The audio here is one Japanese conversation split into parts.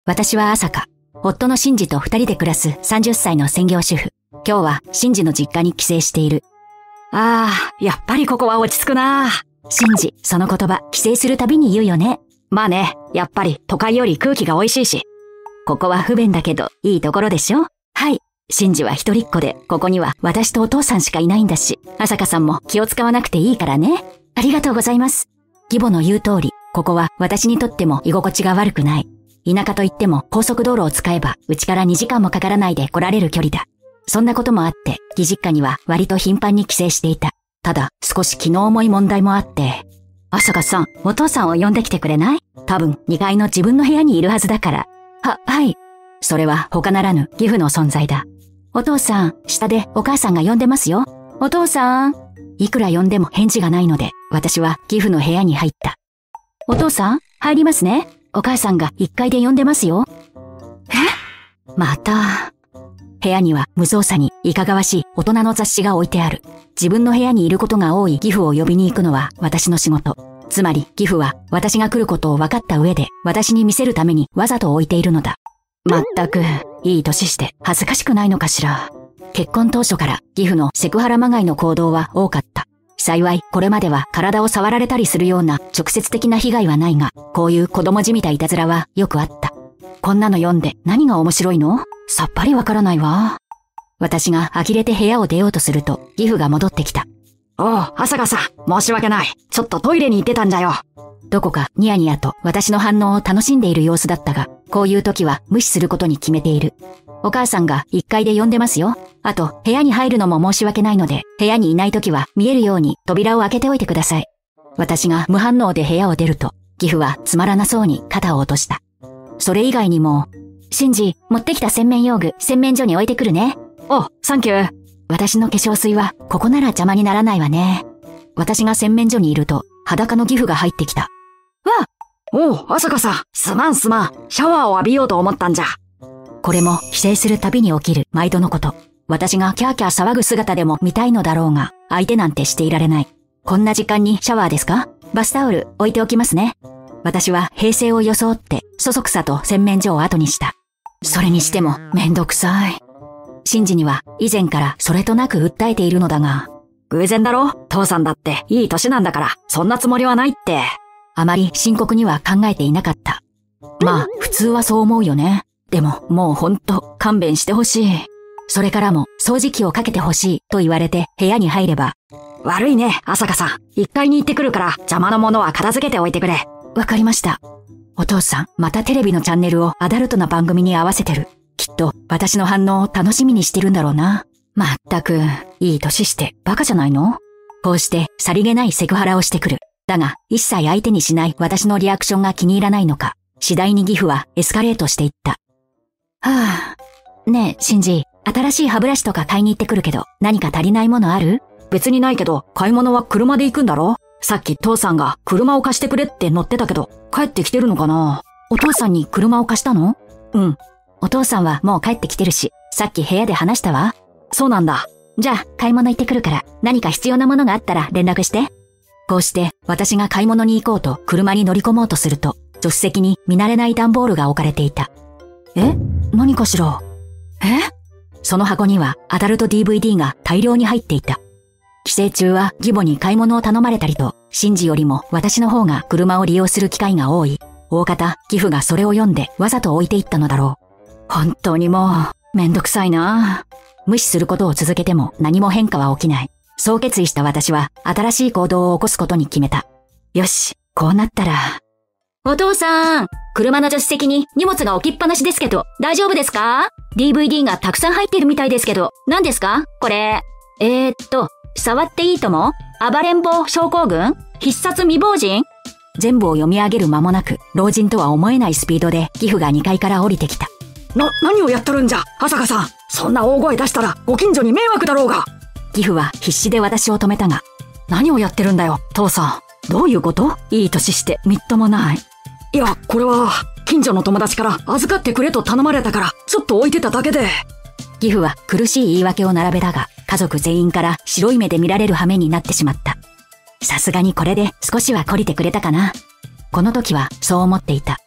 私は朝香。夫の真治と二人で暮らす30歳の専業主婦。今日は真治の実家に帰省している。 やっぱりここは落ち着くな。 真治、その言葉、帰省するたびに言うよね。 まあね、やっぱり都会より空気が美味しいし。 ここは不便だけど、いいところでしょ？はい。真治は一人っ子で、ここには私とお父さんしかいないんだし、朝香さんも気を使わなくていいからね。ありがとうございます。義母の言う通り、ここは私にとっても居心地が悪くない。田舎といっても高速道路を使えば、うちから2時間もかからないで来られる距離だ。そんなこともあって、義実家には割と頻繁に帰省していた。ただ、少し気の重い問題もあって。朝香さん、お父さんを呼んできてくれない？多分、2階の自分の部屋にいるはずだから。はい。それは他ならぬ義父の存在だ。お父さん、下でお母さんが呼んでますよ。お父さん。いくら呼んでも返事がないので、私は義父の部屋に入った。お父さん、入りますね。お母さんが1階で呼んでますよ。また。部屋には無造作にいかがわしい大人の雑誌が置いてある。自分の部屋にいることが多い義父を呼びに行くのは私の仕事。つまり義父は私が来ることを分かった上で私に見せるためにわざと置いているのだ。まったく、いい年して恥ずかしくないのかしら。結婚当初から義父のセクハラまがいの行動は多かった。幸いこれまでは体を触られたりするような直接的な被害はないが、こういう子供じみたいたずらはよくあった。こんなの読んで何が面白いの？さっぱりわからないわ。私が呆れて部屋を出ようとすると、義父が戻ってきた。 朝香さん、申し訳ない。ちょっとトイレに行ってたんじゃよ。 どこかニヤニヤと私の反応を楽しんでいる様子だったが、こういう時は無視することに決めている。お母さんが1階で呼んでますよ。あと、部屋に入るのも申し訳ないので、部屋にいない時は見えるように扉を開けておいてください。私が無反応で部屋を出ると、義父はつまらなそうに肩を落とした。それ以外にも、真治、持ってきた洗面用具、洗面所に置いてくるね。 サンキュー。 私の化粧水は、ここなら邪魔にならないわね。私が洗面所にいると、裸の義父が入ってきた。 朝香さん、すまん。シャワーを浴びようと思ったんじゃ。 これも、帰省するたびに起きる、毎度のこと。私がキャーキャー騒ぐ姿でも見たいのだろうが、相手なんてしていられない。こんな時間にシャワーですか？バスタオル、置いておきますね。私は平静を装って、そそくさと洗面所を後にした。それにしても、めんどくさい。真治には、以前からそれとなく訴えているのだが。 偶然だろ？父さんだって、いい年なんだから、そんなつもりはないって。 あまり深刻には考えていなかった。まあ、普通はそう思うよね。でも、もうほんと、勘弁してほしい。それからも、掃除機をかけてほしい、と言われて、部屋に入れば。 悪いね、朝香さん。1階に行ってくるから、邪魔なものは片付けておいてくれ。 わかりました。お父さん、またテレビのチャンネルをアダルトな番組に合わせてる。きっと、私の反応を楽しみにしてるんだろうな。まったく、いい年して、バカじゃないの？こうして、さりげないセクハラをしてくる。だが、一切相手にしない私のリアクションが気に入らないのか、次第に義父はエスカレートしていった。ねえ、真治、新しい歯ブラシとか買いに行ってくるけど、何か足りないものある？ 別にないけど、買い物は車で行くんだろ？さっき父さんが車を貸してくれって乗ってたけど、帰ってきてるのかな？ お父さんに車を貸したの？ うん。 お父さんはもう帰ってきてるし、さっき部屋で話したわ。 そうなんだ。 じゃあ、買い物行ってくるから、何か必要なものがあったら連絡して。こうして、私が買い物に行こうと車に乗り込もうとすると、助手席に見慣れない段ボールが置かれていた。何かしら？その箱にはアダルト DVD が大量に入っていた。帰省中は義母に買い物を頼まれたりと、真治よりも私の方が車を利用する機会が多い。大方、義父がそれを読んでわざと置いていったのだろう。本当にもう、めんどくさいな。無視することを続けても何も変化は起きない。そう決意した私は新しい行動を起こすことに決めた。よし、こうなったら。お父さん、車の助手席に荷物が置きっぱなしですけど、大丈夫ですか？ DVD がたくさん入ってるみたいですけど、何ですか？これ。触っていいとも？暴れん坊症候群？必殺未亡人？全部を読み上げる間もなく、老人とは思えないスピードで義父が2階から降りてきた。 何をやっとるんじゃ、朝香さん。そんな大声出したらご近所に迷惑だろうが。 義父は必死で私を止めたが、 何をやってるんだよ、父さん。どういうこと？いい年してみっともない。 いや、これは、近所の友達から預かってくれと頼まれたから、ちょっと置いてただけで。 義父は苦しい言い訳を並べたが、家族全員から白い目で見られる羽目になってしまった。さすがにこれで少しは懲りてくれたかな。この時はそう思っていた。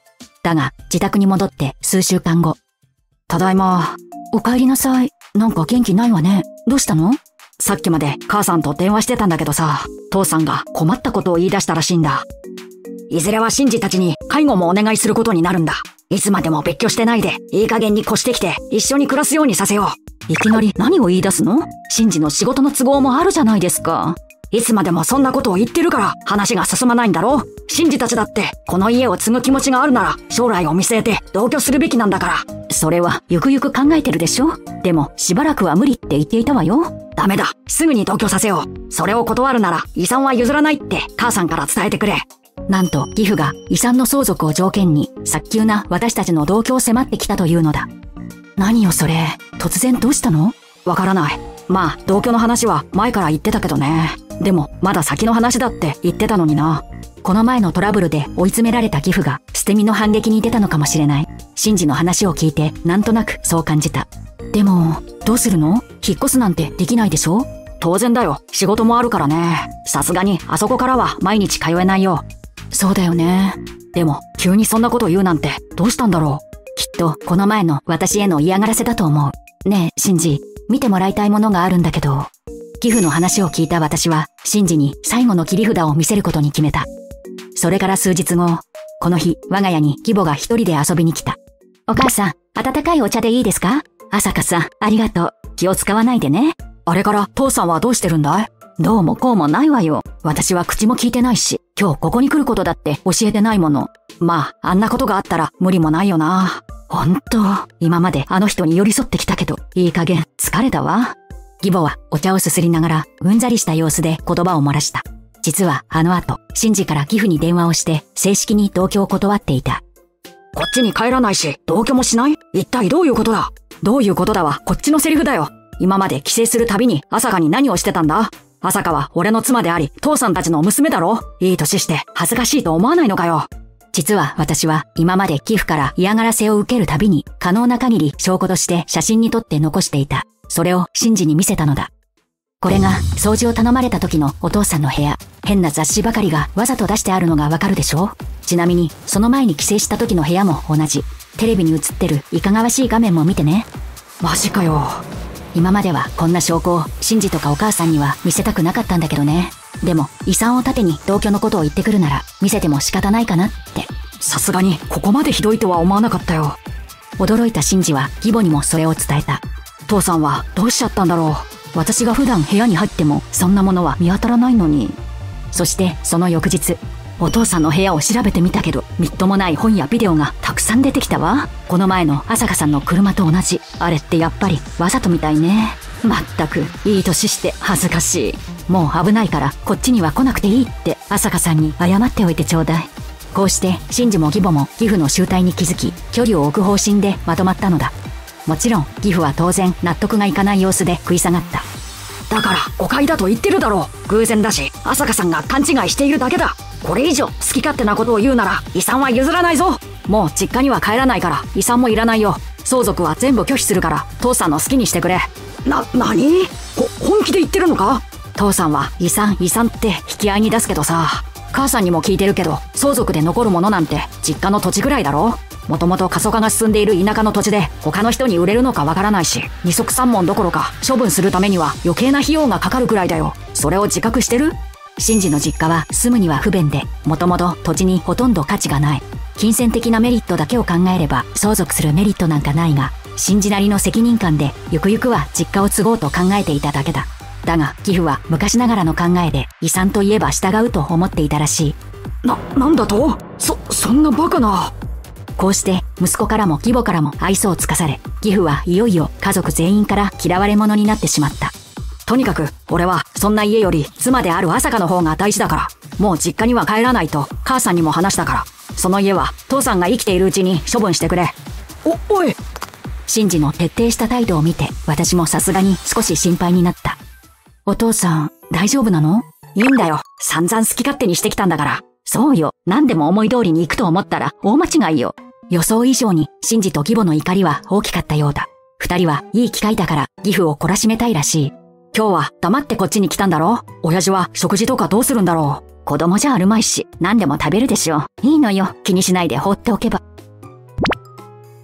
だが、自宅に戻って数週間後。 ただいま。 お帰りなさい。なんか元気ないわね。どうしたの？ さっきまで母さんと電話してたんだけどさ、父さんが困ったことを言い出したらしいんだ。いずれはシンジたちに介護もお願いすることになるんだ。いつまでも別居してないで、いい加減に越してきて一緒に暮らすようにさせよう。 いきなり何を言い出すの？シンジの仕事の都合もあるじゃないですか。 いつまでもそんなことを言ってるから話が進まないんだろう。シンジたちだってこの家を継ぐ気持ちがあるなら将来を見据えて同居するべきなんだから。 それはゆくゆく考えてるでしょ。でもしばらくは無理って言っていたわよ。 ダメだ。すぐに同居させよう。それを断るなら遺産は譲らないって母さんから伝えてくれ。 なんと義父が遺産の相続を条件に早急な私たちの同居を迫ってきたというのだ。何よそれ。突然どうしたの？ わからない。まあ同居の話は前から言ってたけどね。でもまだ先の話だって言ってたのにな。 この前のトラブルで追い詰められた義父が捨て身の反撃に出たのかもしれない。シンジの話を聞いてなんとなくそう感じた。でもどうするの？引っ越すなんてできないでしょ？ 当然だよ。仕事もあるからね。さすがにあそこからは毎日通えないよ。 そうだよね。 でも急にそんなこと言うなんてどうしたんだろう。 きっとこの前の私への嫌がらせだと思う。ねえシンジ、見てもらいたいものがあるんだけど。義父の話を聞いた私はシンジに最後の切り札を見せることに決めた。それから数日後、この日我が家に義母が一人で遊びに来た。お母さん、温かいお茶でいいですか？朝香さん、ありがとう。気を使わないでね。 あれから父さんはどうしてるんだい？ どうもこうもないわよ。私は口も聞いてないし、今日ここに来ることだって教えてないもの。 まあ、あんなことがあったら無理もないよな。 ほんと、今まであの人に寄り添ってきたけど、いい加減疲れたわ。義母はお茶をすすりながらうんざりした様子で言葉を漏らした。実はあの後、シンジから義父に電話をして正式に同居を断っていた。 こっちに帰らないし、同居もしない？一体どういうことだ？どういうことだはこっちのセリフだよ。今まで帰省するたびに朝香に何をしてたんだ？朝香は俺の妻であり、父さんたちの娘だろ？いい年して恥ずかしいと思わないのかよ。 実は私は今まで義父から嫌がらせを受けるたびに可能な限り証拠として写真に撮って残していた。それをシンジに見せたのだ。これが掃除を頼まれた時のお父さんの部屋。変な雑誌ばかりがわざと出してあるのがわかるでしょ？ちなみにその前に帰省した時の部屋も同じ。テレビに映ってるいかがわしい画面も見てね。 マジかよ。 今まではこんな証拠をシンジとかお母さんには見せたくなかったんだけどね。でも遺産を盾に同居のことを言ってくるなら見せても仕方ないかなって。 さすがにここまでひどいとは思わなかったよ。 驚いたシンジは義母にもそれを伝えた。 父さんはどうしちゃったんだろう。 私が普段部屋に入ってもそんなものは見当たらないのに。そしてその翌日、お父さんの部屋を調べてみたけど、みっともない本やビデオがたくさん出てきたわ。この前の朝香さんの車と同じ。あれってやっぱりわざとみたいね。まったくいい年して恥ずかしい。もう危ないからこっちには来なくていいって朝香さんに謝っておいてちょうだい。こうしてシンジも義母も義父の集体に気づき、距離を置く方針でまとまったのだ。もちろん義父は当然納得がいかない様子で食い下がった。 だから誤解だと言ってるだろう。偶然だし朝香さんが勘違いしているだけだ。これ以上好き勝手なことを言うなら遺産は譲らないぞ。もう実家には帰らないから遺産もいらないよ。相続は全部拒否するから父さんの好きにしてくれ。何？本気で言ってるのか？父さんは遺産って引き合いに出すけどさ、母さんにも聞いてるけど相続で残るものなんて実家の土地ぐらいだろ。もともと過疎化が進んでいる田舎の土地で他の人に売れるのかわからないし、二足三門どころか処分するためには余計な費用がかかるくらいだよ。それを自覚してる？ シンジの実家は住むには不便で、もともと土地にほとんど価値がない。金銭的なメリットだけを考えれば相続するメリットなんかないが、シンジなりの責任感でゆくゆくは実家を継ごうと考えていただけだ。だが義父は昔ながらの考えで遺産といえば従うと思っていたらしい。 なんだと？そんなバカな。 こうして息子からも義母からも愛想をつかされ、義父はいよいよ家族全員から嫌われ者になってしまった。 とにかく俺はそんな家より妻である朝香の方が大事だから、もう実家には帰らないと母さんにも話したから、その家は父さんが生きているうちに処分してくれ。おい。 シンジの徹底した態度を見て私もさすがに少し心配になった。お父さん大丈夫なの？ いいんだよ。散々好き勝手にしてきたんだから。 そうよ。何でも思い通りに行くと思ったら大間違いよ。予想以上にシンジと義母の怒りは大きかったようだ。二人はいい機会だから義父を懲らしめたいらしい。 今日は黙ってこっちに来たんだろ？親父は食事とかどうするんだろう？ 子供じゃあるまいし、何でも食べるでしょ。いいのよ。気にしないで放っておけば。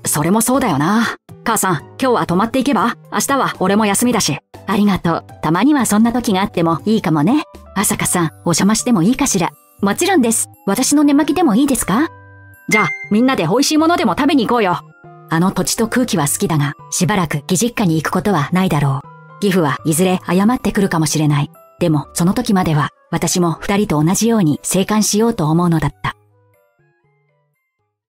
それもそうだよな。母さん、今日は泊まっていけば？明日は俺も休みだし。 ありがとう。たまにはそんな時があってもいいかもね。朝香さん、お邪魔してもいいかしら？もちろんです。私の寝巻きでもいいですか？ じゃあ、みんなで美味しいものでも食べに行こうよ。 あの土地と空気は好きだが、しばらく義実家に行くことはないだろう。義父はいずれ謝ってくるかもしれない。でも、その時までは、私も二人と同じように生還しようと思うのだった。